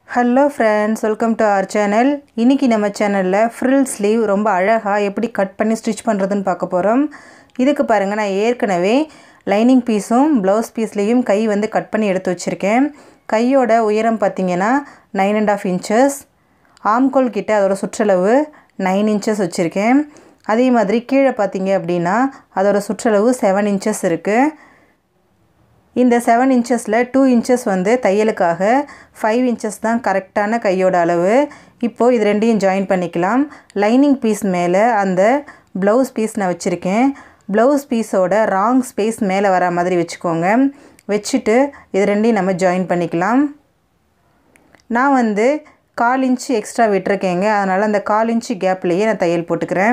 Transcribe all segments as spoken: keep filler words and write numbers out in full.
Hello friends, welcome to our channel. இன்னைக்கு நம்ம சேனல்ல frill sleeve ரொம்ப அழகா எப்படி கட் பண்ணி ஸ்டிட்ச் பண்றதுன்னு பார்க்க போறோம். இதுக்கு பாருங்க நான் ஏற்கனவே லைனிங் பீஸும் ப்ளவுஸ் பீஸ்லயும் கை வந்து கட் பண்ணி எடுத்து வச்சிருக்கேன். கையோட உயரம் பாத்தீங்கன்னா nine and a half inches. ஆம்கோல் கிட்ட அதோட சுற்றளவு nine inches வச்சிருக்கேன். அதே மாதிரி கீழ பாத்தீங்க அப்படினா அதோட சுற்றளவு seven inches இருக்கு. இந்த seven inches ல two inches வந்து தையலுக்காக five inches தான் கரெக்ட்டான கையோட அளவு. இப்போ இது ரெண்டையும் ஜாயின் பண்ணிக்கலாம். லைனிங் பீஸ் மேல அந்த ப்ளவுஸ் பீஸ் நான் வச்சிருக்கேன். ப்ளவுஸ் பீஸோட ராங் ஸ்பேஸ் மேல வர மாதிரி வெச்சுக்கோங்க. வெச்சிட்டு இது ரெண்டையும் நம்ம ஜாயின் பண்ணிக்கலாம். நான் வந்து கால் இன்ச் எக்ஸ்ட்ரா விட்டுருக்கேங்க. அதனால அந்த கால் இன்ச் கேப்லயே நான் தையல் போட்டுக்கிறேன்.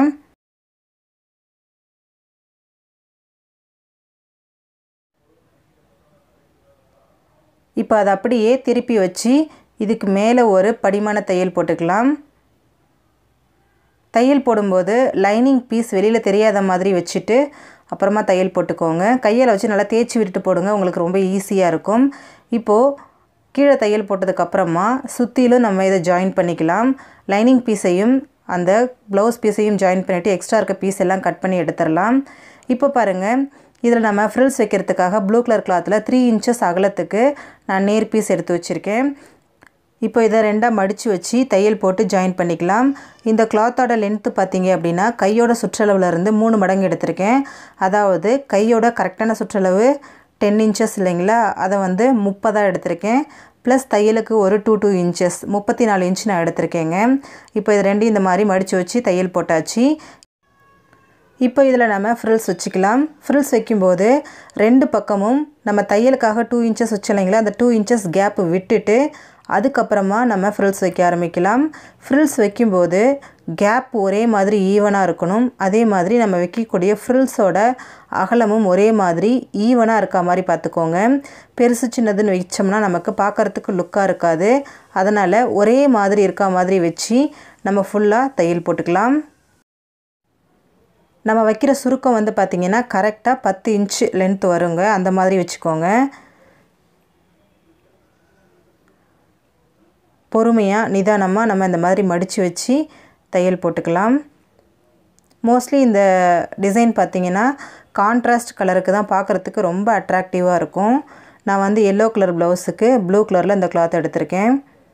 இப்போ அத அப்படியே திருப்பி வச்சி இதுக்கு மேலே ஒரு படிமான தையல் போட்டுக்கலாம். தையல் போடும்போது லைனிங் பீஸ் வெளியில தெரியாத மாதிரி வெச்சிட்டு அப்புறமா தையல் போட்டுக்கோங்க. கையால வச்சு நல்லா தேய்ச்சி விட்டுட்டு போடுங்க. உங்களுக்கு ரொம்ப ஈஸியா இருக்கும். இப்போ கீழ தையல் போட்டதுக்கு அப்புறமா சுத்திலும் நம்ம இத ஜாயின் பண்ணிக்கலாம். லைனிங் பீஸையும் அந்த ப்ளவுஸ் பீஸையும் ஜாயின் பண்ணிட்டு எக்ஸ்ட்ரா இருக்க பீஸ் எல்லாம் கட் பண்ணி எடுத்துறலாம். இப்போ பாருங்க இதல நம்ம frills வைக்கிறதுக்காக ப்ளூ கலர் கிளாத்ல three inches அகலத்துக்கு நான் நேர் பீஸ் எடுத்து வச்சிருக்கேன். இப்போ இத ரெண்டா மடிச்சு வச்சி தையல் போட்டு ஜாயின் பண்ணிக்கலாம். இந்த கிளாத்தோட லெந்த் பாத்தீங்க அப்படினா கையோட சுற்றளவுல இருந்து three மடங்கு எடுத்துர்க்கேன். அதாவது கையோட கரெக்ட்டான சுற்றளவு ten inches இல்லைங்களா? அத வந்து thirty எடுத்துர்க்கேன். பிளஸ் தையலுக்கு ஒரு two two inches thirty-four inch நான் எடுத்துர்க்கேங்க. இப்போ இது ரெண்டையும் இந்த மாதிரி மடிச்சு வச்சி தையல் போட்டாச்சு. இப்போ இதல நாம frills வச்சுக்கலாம். frills வைக்கும்போது ரெண்டு பக்கமும் நம்ம தையலுக்காக two inches வச்சலைங்களா? அந்த two inches கேப் விட்டுட்டு அதுக்கு அப்புறமா நம்ம frills வைக்க ஆரம்பிக்கலாம். frills வைக்கும்போது கேப் ஒரே மாதிரி ஈவனா இருக்கணும். அதே மாதிரி நம்ம வைக்கக்கூடிய frillsோட அகலமும் ஒரே மாதிரி ஈவனா இருக்க மாதிரி பாத்துக்கோங்க. பெருசு சின்னதுன்னு வெச்சோம்னா நமக்கு பார்க்கிறதுக்கு லுக்கா இருக்காது. அதனால ஒரே மாதிரி இருக்க மாதிரி வெச்சி நம்ம ஃபுல்லா தையல் போட்டுக்கலாம். நம்ம வைக்கிற சுருக்கம் வந்து பாத்தீங்கன்னா கரெக்ட்டா ten inch லெந்த் வருங்க. அந்த மாதிரி வெச்சுக்கோங்க. பொறுமையா நிதானமா நம்ம இந்த மாதிரி மடிச்சு வச்சி தையல் போட்டுக்கலாம். மோஸ்ட்லி இந்த டிசைன் பாத்தீங்கன்னா கான்ட்ராஸ்ட் கலருக்கு தான் பார்க்கிறதுக்கு ரொம்ப அட்ராக்டிவா இருக்கும். நான் வந்து yellow கலர் ப்ளவுஸ்க்கு ப்ளூ கலர்ல இந்த கிளாத் எடுத்துர்க்கேன்.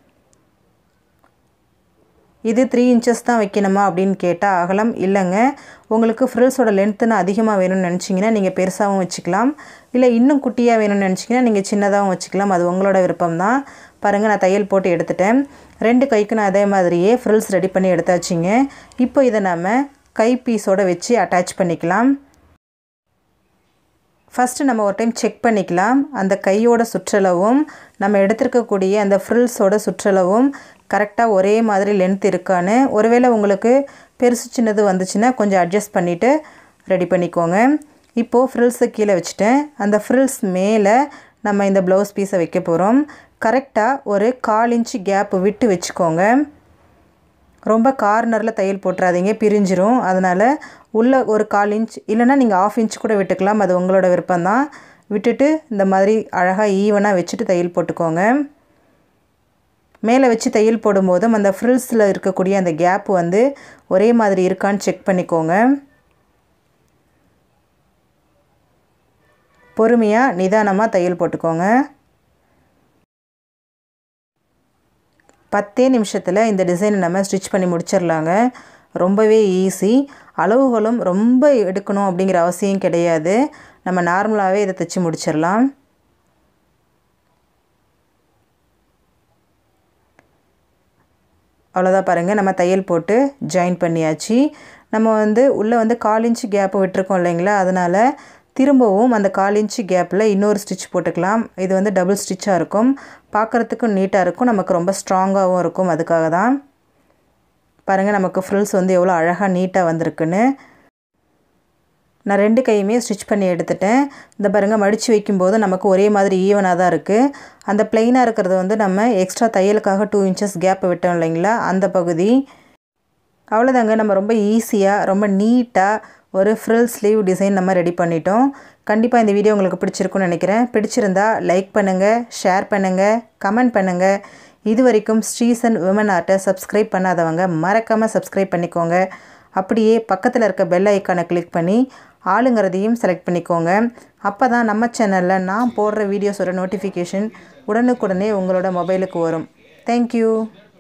இது three inches தான் வைக்கணுமா அப்படினு கேட்டா அகலம் இல்லங்க. உங்களுக்கு frillsோட லெந்த்னா அதிகமா வேணும்னு நினைச்சீங்கன்னா நீங்க பெருசாவும் வச்சுக்கலாம். இல்ல இன்னும் குட்டியா வேணும்னு நினைச்சீங்கன்னா நீங்க சின்னதாவும் வச்சுக்கலாம். அது உங்களோட விருப்பம் தான். பாருங்க நான் தையல் போட்டு எடுத்துட்டேன். ரெண்டு கைக்கு நான் அதே மாதிரியே frills ரெடி பண்ணி எடுத்தாச்சுங்க. இப்போ இத நாம கை பீஸோட வெச்சி அட்டாச் பண்ணிக்கலாம். ஃபர்ஸ்ட் நம்ம ஒரு டைம் செக் பண்ணிக்கலாம். அந்த கையோட சுற்றளவும் நம்ம எடுத்துக்க கூடிய அந்த frillsோட சுற்றளவும் கரெக்ட்டா ஒரே மாதிரி லெந்த் இருக்கானு. ஒருவேளை உங்களுக்கு பெருசு சின்னது வந்துச்சுனா கொஞ்சம் அட்ஜஸ்ட் பண்ணிட்டு ரெடி பண்ணிக்கோங்க. இப்போ frills கீழ வச்சிட்டேன். அந்த frills மேல நம்ம இந்த ப்ளவுஸ் பீஸை வைக்க போறோம். கரெக்ட்டா ஒரு கால் இன்ச் கேப் விட்டு வெச்சுக்கோங்க. ரொம்ப கார்னர்ல தையல் போட்றாதீங்க, பிரிஞ்சிரும். அதனால உள்ள ஒரு கால் இன்ச் இல்லனா நீங்க half inch கூட விட்டுக்கலாம். அது உங்களோட விருப்பம் தான். விட்டுட்டு இந்த மாதிரி அழகா ஈவனா வெச்சிட்டு தையல் போட்டுக்கோங்க. மேலே வச்சு தையல் போடும்போது அந்த frillsல இருக்க கூடிய அந்த கேப் வந்து ஒரே மாதிரி இருக்கான்னு செக் பண்ணிக்கோங்க. பொறுமையா நிதானமா தையல் போட்டுக்கோங்க. ten நிமிஷத்துல இந்த டிசைனை நம்ம ஸ்டிட்ச் பண்ணி முடிச்சிரலாங்க. ரொம்பவே ஈஸி. அளவுகளும் ரொம்ப எடுக்கணும் அப்படிங்கிற அவசியம் கிடையாது. நம்ம நார்மலாவே இத தச்சு முடிச்சிரலாம். அவ்வளவுதான் பாருங்க நம்ம தையல் போட்டு ஜாயின் பண்ணியாச்சு. நம்ம வந்து உள்ள வந்து கால் இன்ச் கேப் விட்டுருக்கோம் இல்லைங்களா? அதனால திரும்பவும் அந்த கால் இன்ச் கேப்ல இன்னொரு ஸ்டிட்ச் போட்டுக்கலாம். இது வந்து டபுள் ஸ்டிட்சா இருக்கும். பார்க்கிறதுக்கு நீட்டா இருக்கும். நமக்கு ரொம்ப ஸ்ட்ராங்காவும் இருக்கும். அதுக்காக தான். பாருங்க நமக்கு frills வந்து எவ்வளவு அழகா நீட்டா வந்திருக்குன்னு. நான் ரெண்டு கையுமே ஸ்டிட்ச் பண்ணி எடுத்துட்டேன். இந்த பாருங்க மடிச்சு வைக்கும்போது நமக்கு ஒரே மாதிரி ஈவனா தான் இருக்கு. அந்த ப்ளைனா இருக்குது வந்து நம்ம எக்ஸ்ட்ரா தையலுக்காக two inches கேப் விட்டோம் இல்லைங்களா? அந்த பகுதி. அவ்வளவுதாங்க நம்ம ரொம்ப ஈஸியா ரொம்ப நீட்டா ஒரு frill sleeve டிசைன் நம்ம ரெடி பண்ணிட்டோம். கண்டிப்பா இந்த வீடியோ உங்களுக்கு பிடிச்சிருக்கும்னு நினைக்கிறேன். பிடிச்சிருந்தா லைக் பண்ணுங்க, ஷேர் பண்ணுங்க, கமெண்ட் பண்ணுங்க. இது வரைக்கும் ஸ்ரீசன் விமன் ஆர்ட்டை சப்ஸ்கிரைப் பண்ணாதவங்க மறக்காமல் சப்ஸ்கிரைப் பண்ணிக்கோங்க. அப்படியே பக்கத்தில் இருக்க பெல் ஐக்கானை கிளிக் பண்ணி ஆளுங்கிறதையும் செலக்ட் பண்ணிக்கோங்க. அப்போ தான் நம்ம சேனலில் நான் போடுற வீடியோஸோட நோட்டிஃபிகேஷன் உடனுக்குடனே உங்களோட மொபைலுக்கு வரும். தேங்க்யூ.